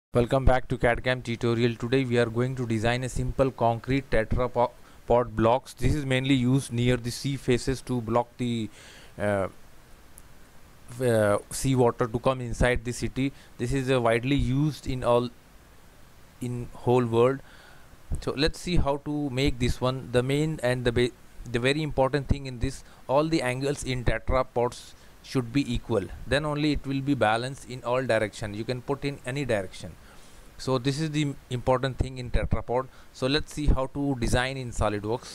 Welcome back to CAD/CAM tutorial. Today we are going to design a simple concrete tetrapod blocks. This is mainly used near the sea faces to block the uh, sea water to come inside the city. This is widely used in whole world. So let's see how to make this one. The main and the very important thing in this, all the angles in tetrapods should be equal. Then only it will be balanced in all direction. You can put in any direction. So this is the important thing in tetrapod. So let's see how to design in SolidWorks.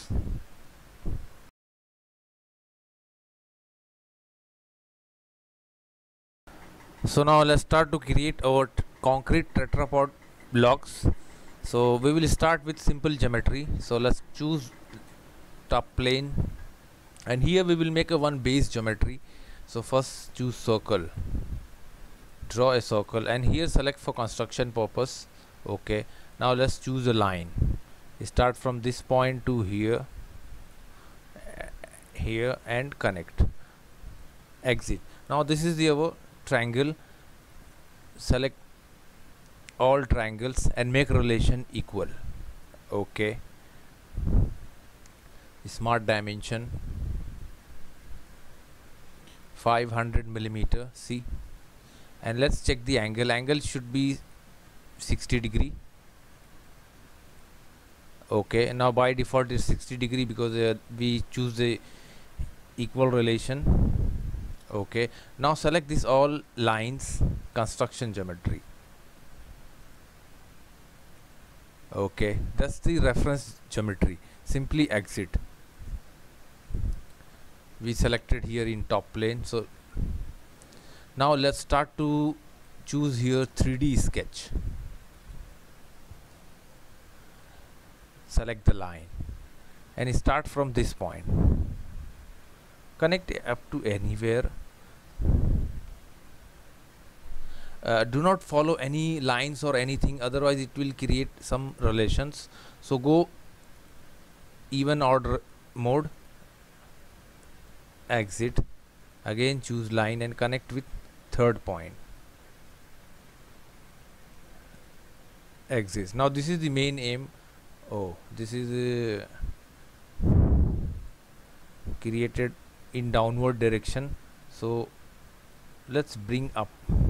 So now let's start to create our concrete tetrapod blocks. So we will start with simple geometry. So let's choose top plane, and here we will make a one base geometry. So first choose circle, draw a circle, and here select for construction purpose. Okay, now let's choose a line. Start from this point to here, and connect. Exit. Now this is the our triangle. Select all triangles and make relation equal. Okay, smart dimension 500 millimeter. See, and let's check the angle should be 60 degree. Okay, now by default is 60 degree because we choose the equal relation. Okay, now select this all lines, construction geometry. Okay, that's the reference geometry. Simply exit. We selected here in top plane. So now let's start to choose here 3D sketch. Select the line and start from this point. Connect up to anywhere. Do not follow any lines or anything, otherwise it will create some relations. So go even order mode, exit, again choose line and connect with third point, exit. Now this is the main aim. Oh, this is created in downward direction, so let's bring up.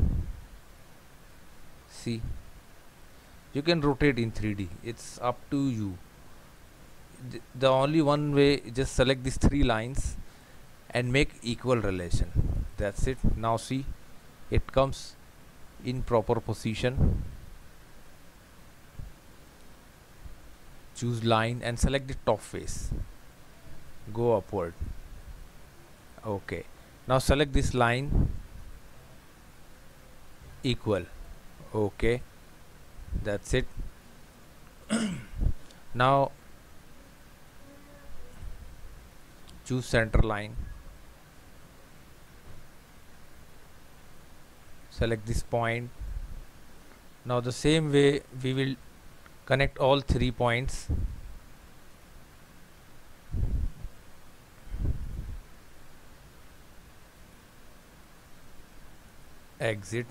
See, you can rotate in 3D, it's up to you. The only one way, just select these three lines and make equal relation. That's it. Now see, it comes in proper position. Choose line and select the top face, go upward. Okay, now select this line, equal. Okay, that's it. Now choose center line, select this point. Now the same way we will connect all 3 points. Exit.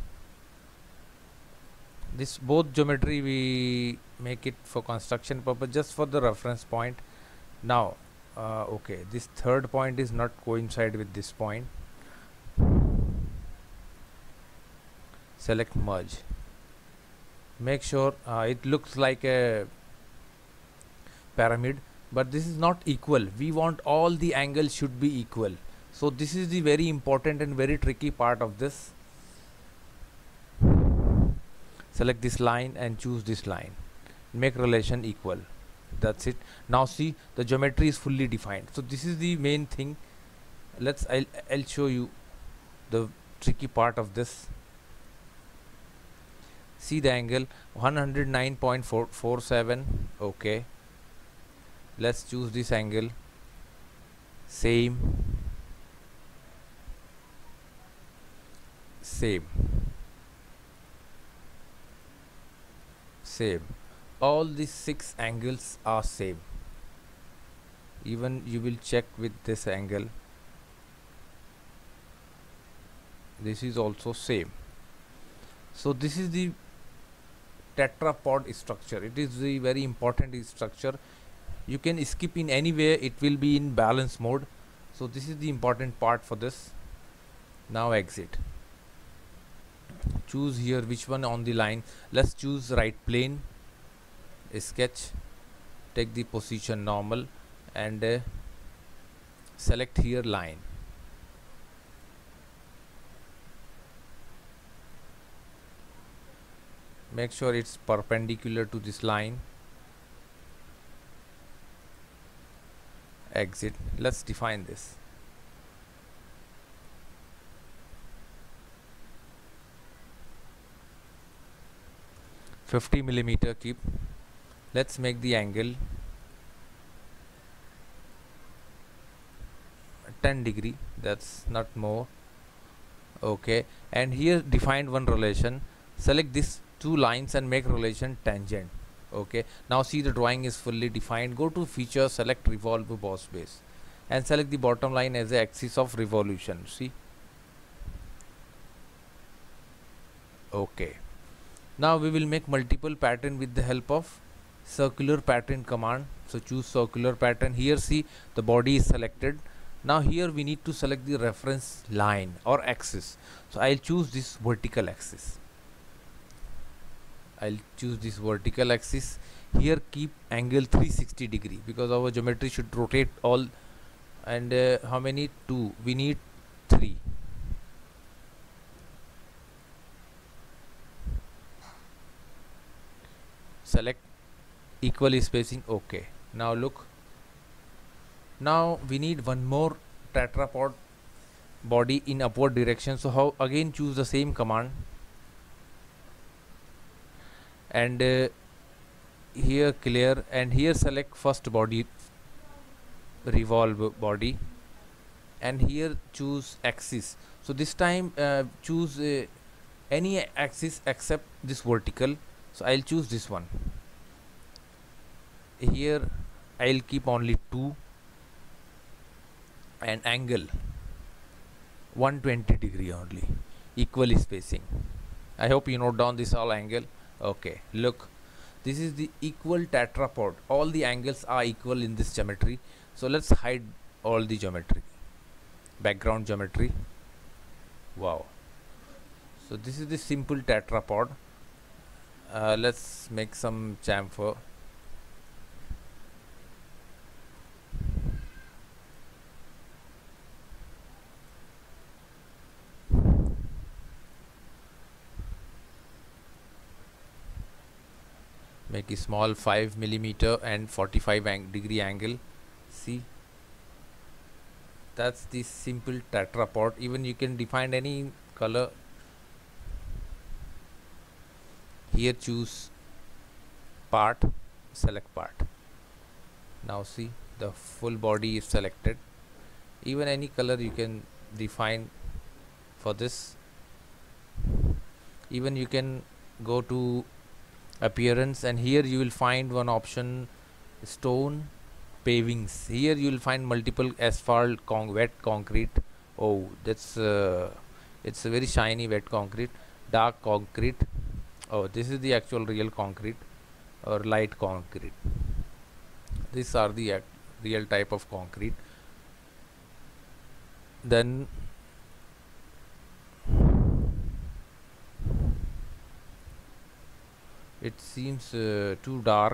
This both geometry we make it for construction purpose, just for the reference point. Now okay, this third point is not coincide with this point. Select merge. Make sure it looks like a pyramid, but this is not equal. We want all the angles should be equal. So this is the very important and very tricky part of this. Select this line and choose this line, make relation equal. That's it. Now see, the geometry is fully defined. So this is the main thing. I'll show you the tricky part of this. See the angle 109.447. okay, let's choose this angle. Same. All these 6 angles are same. Even you will check with this angle, this is also same. So this is the tetrapod structure. It is the very important structure. You can skip in any way, it will be in balance mode. So this is the important part for this. Now exit. Choose here which one on the line. Let's choose right plane, sketch, take the position normal, and select here line. Make sure it's perpendicular to this line. Exit. Let's define this. $50mm keep. Let's make the angle 10 degree, that's not more. Okay, and here define one relation. Select these two lines and make relation tangent. Okay, now see the drawing is fully defined. Go to feature, select revolve boss base, and select the bottom line as the axis of revolution. See. Okay, now we will make multiple pattern with the help of circular pattern command. So choose circular pattern. Here see the body is selected. Now here we need to select the reference line or axis. So I'll choose this vertical axis. I'll choose this vertical axis. Here keep angle 360 degree because our geometry should rotate all. And how many? 2. We need 3. Select equally spacing. Okay, now look. Now we need one more tetrapod body in upward direction. So how? Again choose the same command, and here clear, and here select first body, revolve body, and here choose axis. So this time choose any axis except this vertical. So I'll choose this one. Here I'll keep only 2, and angle 120 degree only, equally spacing. I hope you note down this all angle. Okay, look, this is the equal tetrapod. All the angles are equal in this geometry. So let's hide all the geometry, background geometry. Wow, so this is the simple tetrapod. Let's make some chamfer. Make a small 5mm and 45 degree angle. See, that's the simple tetrapod. Even you can define any color. Here choose part, select part. Now see the full body is selected. Even any color you can define for this. Even you can go to appearance, and here you will find one option, stone pavings. Here you will find multiple asphalt, wet concrete. Oh, that's it's a very shiny wet concrete, dark concrete. Oh, this is the actual real concrete or light concrete. These are the real type of concrete. Then it seems too dark.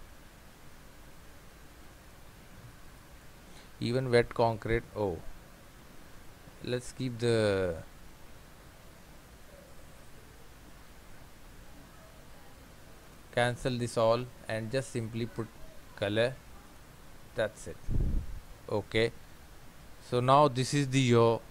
Even wet concrete. Oh, let's keep the cancel this all and just simply put color. That's it. Okay, so now this is the your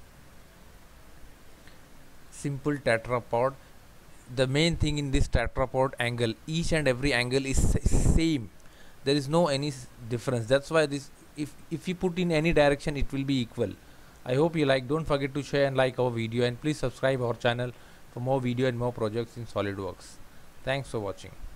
simple tetrapod. The main thing in this tetrapod, angle, each and every angle is same. There is no any difference. That's why this, if you put in any direction, it will be equal. I hope you like. Don't forget to share and like our video, and please subscribe our channel for more video and more projects in SolidWorks. Thanks for watching.